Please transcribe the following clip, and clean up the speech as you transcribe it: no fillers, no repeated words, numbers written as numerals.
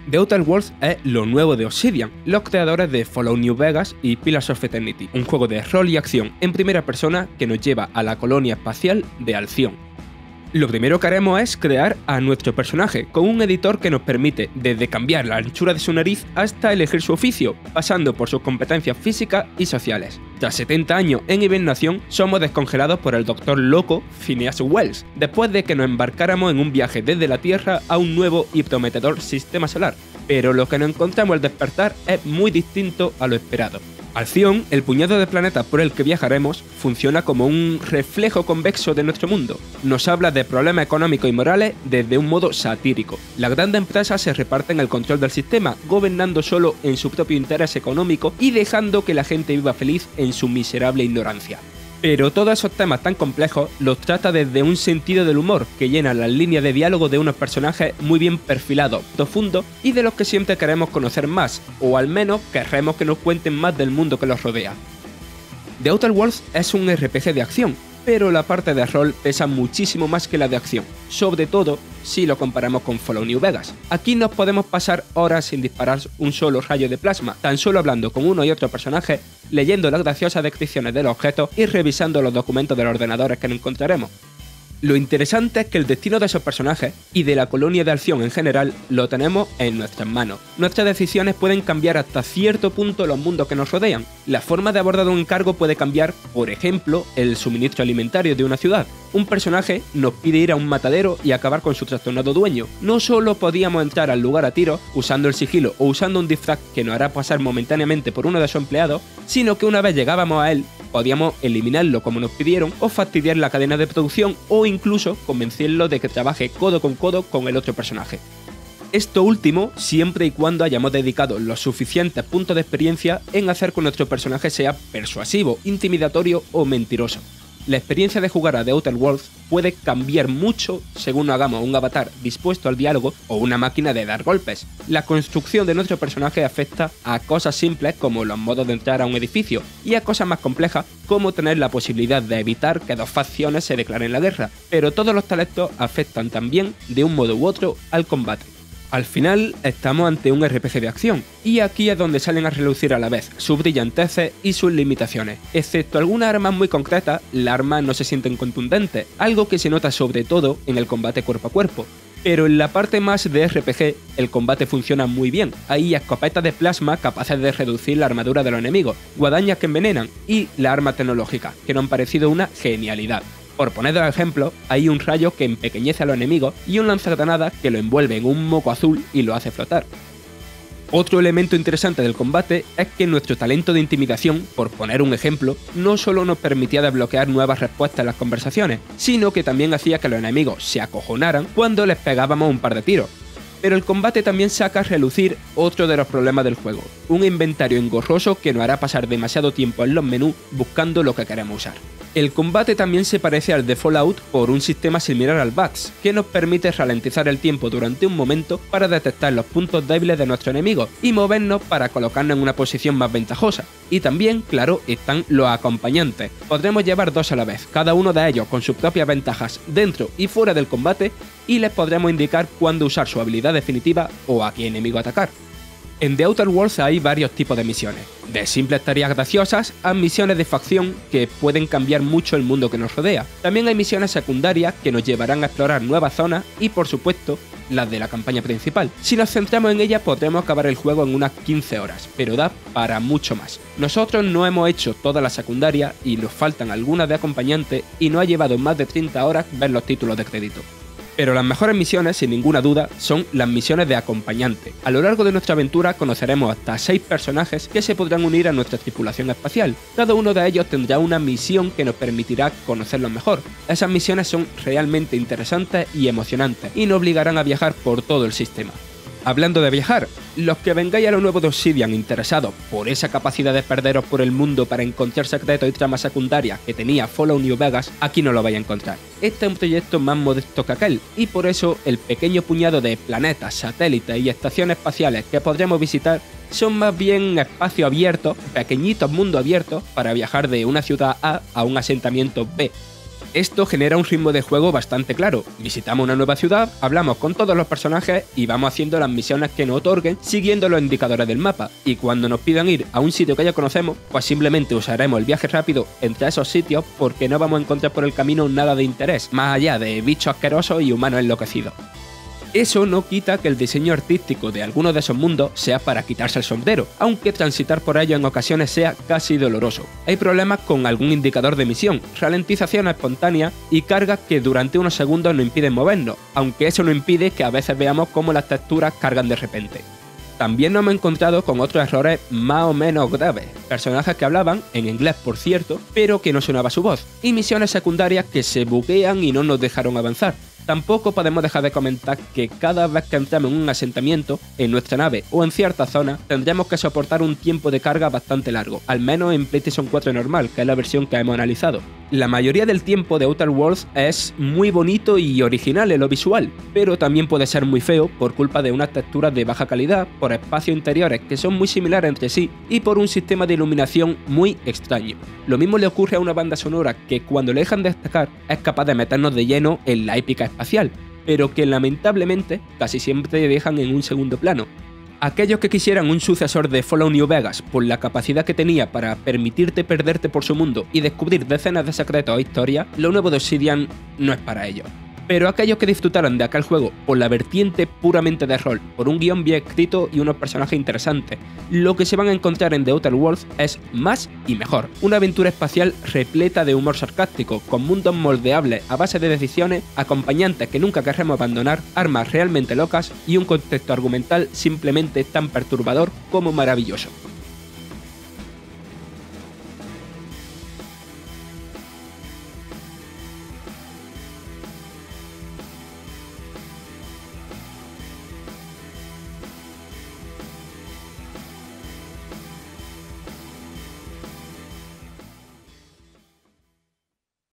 The Outer Worlds es lo nuevo de Obsidian, los creadores de Fallout New Vegas y Pillars of Eternity, un juego de rol y acción en primera persona que nos lleva a la colonia espacial de Alción. Lo primero que haremos es crear a nuestro personaje, con un editor que nos permite desde cambiar la anchura de su nariz hasta elegir su oficio, pasando por sus competencias físicas y sociales. Tras 70 años en hibernación, somos descongelados por el Doctor Loco Phineas Wells, después de que nos embarcáramos en un viaje desde la Tierra a un nuevo y prometedor sistema solar. Pero lo que nos encontramos al despertar es muy distinto a lo esperado. Alción, el puñado de planetas por el que viajaremos, funciona como un reflejo convexo de nuestro mundo. Nos habla de problemas económicos y morales desde un modo satírico. Las grandes empresas se reparten el control del sistema, gobernando solo en su propio interés económico y dejando que la gente viva feliz en su miserable ignorancia. Pero todos esos temas tan complejos los trata desde un sentido del humor que llena las líneas de diálogo de unos personajes muy bien perfilados, profundos y de los que siempre queremos conocer más, o al menos querremos que nos cuenten más del mundo que los rodea. The Outer Worlds es un RPG de acción, pero la parte de rol pesa muchísimo más que la de acción, sobre todo si lo comparamos con Fallout New Vegas. Aquí nos podemos pasar horas sin disparar un solo rayo de plasma, tan solo hablando con uno y otro personaje, leyendo las graciosas descripciones de los objetos y revisando los documentos de los ordenadores que nos encontraremos. Lo interesante es que el destino de esos personajes y de la colonia de Alción en general lo tenemos en nuestras manos. Nuestras decisiones pueden cambiar hasta cierto punto los mundos que nos rodean. La forma de abordar un encargo puede cambiar, por ejemplo, el suministro alimentario de una ciudad. Un personaje nos pide ir a un matadero y acabar con su trastornado dueño. No solo podíamos entrar al lugar a tiro usando el sigilo o usando un disfraz que nos hará pasar momentáneamente por uno de sus empleados, sino que una vez llegábamos a él, podíamos eliminarlo como nos pidieron o fastidiar la cadena de producción o incluso convencerlo de que trabaje codo con el otro personaje. Esto último siempre y cuando hayamos dedicado los suficientes puntos de experiencia en hacer que nuestro personaje sea persuasivo, intimidatorio o mentiroso. La experiencia de jugar a The Outer Worlds puede cambiar mucho según hagamos un avatar dispuesto al diálogo o una máquina de dar golpes. La construcción de nuestro personaje afecta a cosas simples como los modos de entrar a un edificio y a cosas más complejas como tener la posibilidad de evitar que dos facciones se declaren la guerra, pero todos los talentos afectan también de un modo u otro al combate. Al final estamos ante un RPG de acción, y aquí es donde salen a relucir a la vez sus brillanteces y sus limitaciones. Excepto algunas armas muy concretas, las armas no se sienten contundentes, algo que se nota sobre todo en el combate cuerpo a cuerpo. Pero en la parte más de RPG, el combate funciona muy bien. Hay escopetas de plasma capaces de reducir la armadura de los enemigos, guadañas que envenenan y la arma tecnológica, que nos han parecido una genialidad. Por poner dos ejemplos, hay un rayo que empequeñece a los enemigos y un lanzagranadas que lo envuelve en un moco azul y lo hace flotar. Otro elemento interesante del combate es que nuestro talento de intimidación, por poner un ejemplo, no solo nos permitía desbloquear nuevas respuestas en las conversaciones, sino que también hacía que los enemigos se acojonaran cuando les pegábamos un par de tiros. Pero el combate también saca a relucir otro de los problemas del juego, un inventario engorroso que nos hará pasar demasiado tiempo en los menús buscando lo que queremos usar. El combate también se parece al de Fallout por un sistema similar al BATS, que nos permite ralentizar el tiempo durante un momento para detectar los puntos débiles de nuestro enemigo y movernos para colocarnos en una posición más ventajosa. Y también, claro, están los acompañantes. Podremos llevar dos a la vez, cada uno de ellos con sus propias ventajas dentro y fuera del combate, y les podremos indicar cuándo usar su habilidad definitiva o a qué enemigo atacar. En The Outer Worlds hay varios tipos de misiones, de simples tareas graciosas a misiones de facción que pueden cambiar mucho el mundo que nos rodea. También hay misiones secundarias que nos llevarán a explorar nuevas zonas y, por supuesto, las de la campaña principal. Si nos centramos en ellas podremos acabar el juego en unas 15 horas, pero da para mucho más. Nosotros no hemos hecho todas las secundarias y nos faltan algunas de acompañante y nos ha llevado más de 30 horas ver los títulos de crédito. Pero las mejores misiones, sin ninguna duda, son las misiones de acompañante. A lo largo de nuestra aventura conoceremos hasta 6 personajes que se podrán unir a nuestra tripulación espacial. Cada uno de ellos tendrá una misión que nos permitirá conocerlos mejor. Esas misiones son realmente interesantes y emocionantes, y nos obligarán a viajar por todo el sistema. Hablando de viajar, los que vengáis a lo nuevo de Obsidian interesados por esa capacidad de perderos por el mundo para encontrar secretos y tramas secundarias que tenía Fallout New Vegas, aquí no lo vais a encontrar. Este es un proyecto más modesto que aquel, y por eso el pequeño puñado de planetas, satélites y estaciones espaciales que podremos visitar son más bien espacios abiertos, pequeñitos mundos abiertos para viajar de una ciudad A a un asentamiento B. Esto genera un ritmo de juego bastante claro. Visitamos una nueva ciudad, hablamos con todos los personajes y vamos haciendo las misiones que nos otorguen siguiendo los indicadores del mapa. Y cuando nos pidan ir a un sitio que ya conocemos, pues simplemente usaremos el viaje rápido entre esos sitios porque no vamos a encontrar por el camino nada de interés, más allá de bichos asquerosos y humanos enloquecidos. Eso no quita que el diseño artístico de algunos de esos mundos sea para quitarse el sombrero, aunque transitar por ellos en ocasiones sea casi doloroso. Hay problemas con algún indicador de misión, ralentizaciones espontáneas y cargas que durante unos segundos nos impiden movernos, aunque eso no impide que a veces veamos cómo las texturas cargan de repente. También nos hemos encontrado con otros errores más o menos graves, personajes que hablaban, en inglés por cierto, pero que no sonaba su voz, y misiones secundarias que se buguean y no nos dejaron avanzar. Tampoco podemos dejar de comentar que cada vez que entramos en un asentamiento, en nuestra nave o en ciertas zonas, tendremos que soportar un tiempo de carga bastante largo, al menos en PlayStation 4 normal, que es la versión que hemos analizado. La mayoría del tiempo de Outer Worlds es muy bonito y original en lo visual, pero también puede ser muy feo por culpa de unas texturas de baja calidad, por espacios interiores que son muy similares entre sí y por un sistema de iluminación muy extraño. Lo mismo le ocurre a una banda sonora que cuando le dejan destacar es capaz de meternos de lleno en la épica espacial, pero que lamentablemente casi siempre dejan en un segundo plano. Aquellos que quisieran un sucesor de Fallout New Vegas por la capacidad que tenía para permitirte perderte por su mundo y descubrir decenas de secretos o historias, lo nuevo de Obsidian no es para ellos. Pero aquellos que disfrutaran de aquel juego por la vertiente puramente de rol, por un guión bien escrito y unos personajes interesantes, lo que se van a encontrar en The Outer Worlds es más y mejor. Una aventura espacial repleta de humor sarcástico, con mundos moldeables a base de decisiones, acompañantes que nunca querremos abandonar, armas realmente locas y un contexto argumental simplemente tan perturbador como maravilloso.